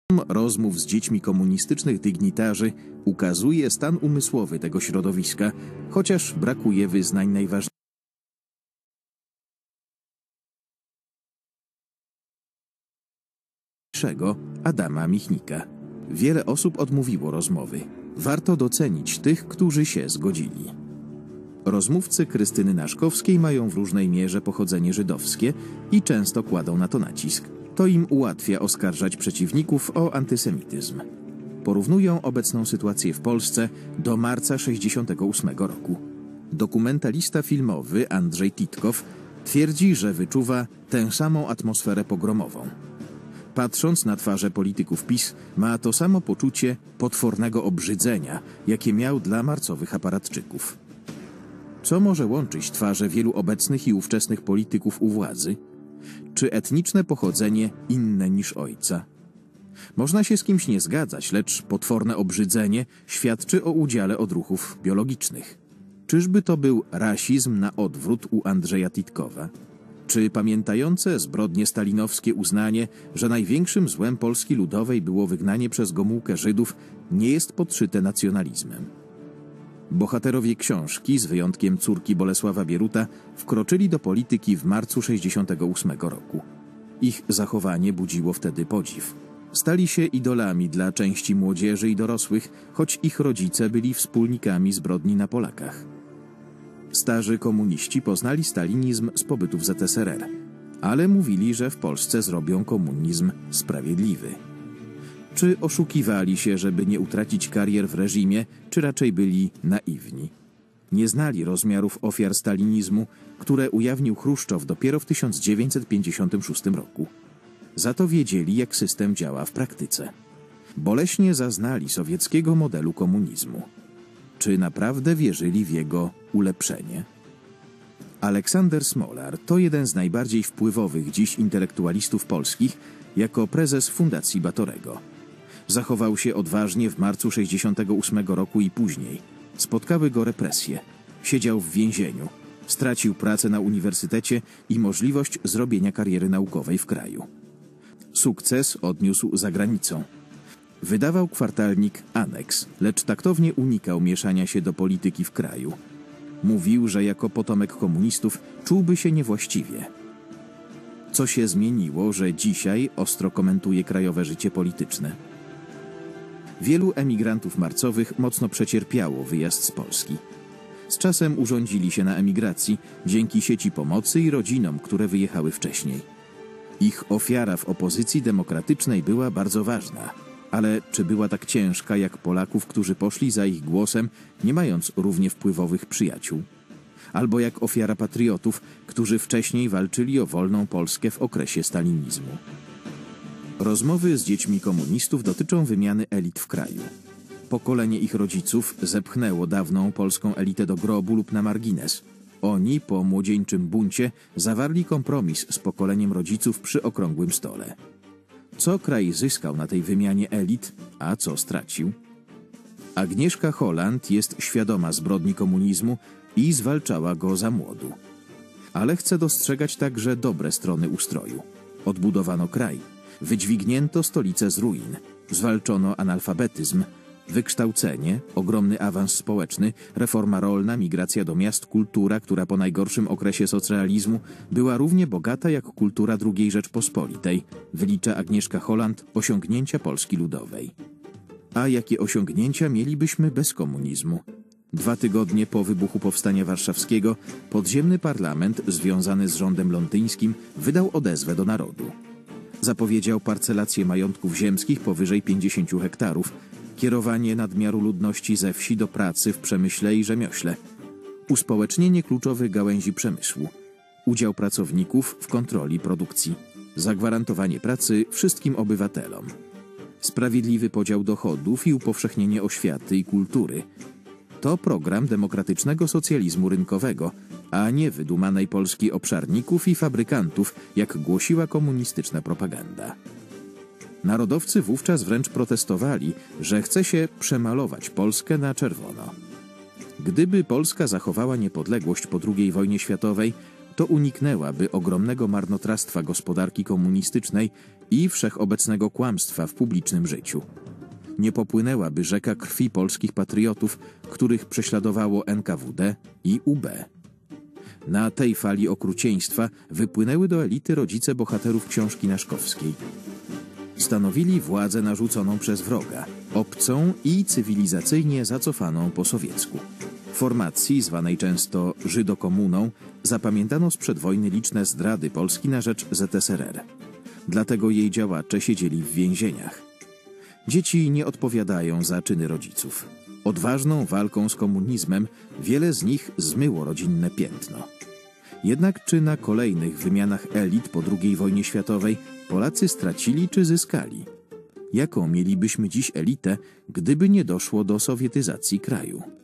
Rozmów z dziećmi komunistycznych dygnitarzy ukazuje stan umysłowy tego środowiska, chociaż brakuje wyznań najważniejszych. Adama Michnika. Wiele osób odmówiło rozmowy. Warto docenić tych, którzy się zgodzili. Rozmówcy Krystyny Naszkowskiej mają w różnej mierze pochodzenie żydowskie i często kładą na to nacisk. To im ułatwia oskarżać przeciwników o antysemityzm. Porównują obecną sytuację w Polsce do marca 1968 roku. Dokumentalista filmowy Andrzej Titkow twierdzi, że wyczuwa tę samą atmosferę pogromową. Patrząc na twarze polityków PiS, ma to samo poczucie potwornego obrzydzenia, jakie miał dla marcowych aparatczyków. Co może łączyć twarze wielu obecnych i ówczesnych polityków u władzy? Czy etniczne pochodzenie inne niż ojca? Można się z kimś nie zgadzać, lecz potworne obrzydzenie świadczy o udziale odruchów biologicznych. Czyżby to był rasizm na odwrót u Andrzeja Titkowa? Czy pamiętające zbrodnie stalinowskie uznanie, że największym złem Polski Ludowej było wygnanie przez Gomułkę Żydów, nie jest podszyte nacjonalizmem? Bohaterowie książki, z wyjątkiem córki Bolesława Bieruta, wkroczyli do polityki w marcu 1968 roku. Ich zachowanie budziło wtedy podziw. Stali się idolami dla części młodzieży i dorosłych, choć ich rodzice byli wspólnikami zbrodni na Polakach. Starzy komuniści poznali stalinizm z pobytu w ZSRR, ale mówili, że w Polsce zrobią komunizm sprawiedliwy. Czy oszukiwali się, żeby nie utracić karier w reżimie, czy raczej byli naiwni? Nie znali rozmiarów ofiar stalinizmu, które ujawnił Chruszczow dopiero w 1956 roku. Za to wiedzieli, jak system działa w praktyce. Boleśnie zaznali sowieckiego modelu komunizmu. Czy naprawdę wierzyli w jego ulepszenie? Aleksander Smolar to jeden z najbardziej wpływowych dziś intelektualistów polskich jako prezes Fundacji Batorego. Zachował się odważnie w marcu 1968 roku i później. Spotkały go represje. Siedział w więzieniu. Stracił pracę na uniwersytecie i możliwość zrobienia kariery naukowej w kraju. Sukces odniósł za granicą. Wydawał kwartalnik Aneks, lecz taktownie unikał mieszania się do polityki w kraju. Mówił, że jako potomek komunistów czułby się niewłaściwie. Co się zmieniło, że dzisiaj ostro komentuje krajowe życie polityczne? Wielu emigrantów marcowych mocno przecierpiało wyjazd z Polski. Z czasem urządzili się na emigracji dzięki sieci pomocy i rodzinom, które wyjechały wcześniej. Ich ofiara w opozycji demokratycznej była bardzo ważna. Ale czy była tak ciężka jak Polaków, którzy poszli za ich głosem, nie mając równie wpływowych przyjaciół? Albo jak ofiara patriotów, którzy wcześniej walczyli o wolną Polskę w okresie stalinizmu? Rozmowy z dziećmi komunistów dotyczą wymiany elit w kraju. Pokolenie ich rodziców zepchnęło dawną polską elitę do grobu lub na margines. Oni po młodzieńczym buncie zawarli kompromis z pokoleniem rodziców przy okrągłym stole. Co kraj zyskał na tej wymianie elit, a co stracił? Agnieszka Holland jest świadoma zbrodni komunizmu i zwalczała go za młodu. Ale chce dostrzegać także dobre strony ustroju. Odbudowano kraj, wydźwignięto stolicę z ruin, zwalczono analfabetyzm, wykształcenie, ogromny awans społeczny, reforma rolna, migracja do miast, kultura, która po najgorszym okresie socrealizmu była równie bogata jak kultura II Rzeczpospolitej, wylicza Agnieszka Holland osiągnięcia Polski Ludowej. A jakie osiągnięcia mielibyśmy bez komunizmu? 2 tygodnie po wybuchu Powstania Warszawskiego podziemny parlament związany z rządem londyńskim wydał odezwę do narodu. Zapowiedział parcelację majątków ziemskich powyżej 50 hektarów, kierowanie nadmiaru ludności ze wsi do pracy w przemyśle i rzemiośle, uspołecznienie kluczowych gałęzi przemysłu, udział pracowników w kontroli produkcji, zagwarantowanie pracy wszystkim obywatelom, sprawiedliwy podział dochodów i upowszechnienie oświaty i kultury. To program demokratycznego socjalizmu rynkowego, a nie wydumanej Polski obszarników i fabrykantów, jak głosiła komunistyczna propaganda. Narodowcy wówczas wręcz protestowali, że chce się przemalować Polskę na czerwono. Gdyby Polska zachowała niepodległość po II wojnie światowej, to uniknęłaby ogromnego marnotrawstwa gospodarki komunistycznej i wszechobecnego kłamstwa w publicznym życiu. Nie popłynęłaby rzeka krwi polskich patriotów, których prześladowało NKWD i UB. Na tej fali okrucieństwa wypłynęły do elity rodzice bohaterów książki Naszkowskiej. Stanowili władzę narzuconą przez wroga, obcą i cywilizacyjnie zacofaną po sowiecku. Formacji, zwanej często Żydokomuną, zapamiętano sprzed wojny liczne zdrady Polski na rzecz ZSRR. Dlatego jej działacze siedzieli w więzieniach. Dzieci nie odpowiadają za czyny rodziców. Odważną walką z komunizmem wiele z nich zmyło rodzinne piętno. Jednak czy na kolejnych wymianach elit po II wojnie światowej Polacy stracili czy zyskali? Jaką mielibyśmy dziś elitę, gdyby nie doszło do sowietyzacji kraju?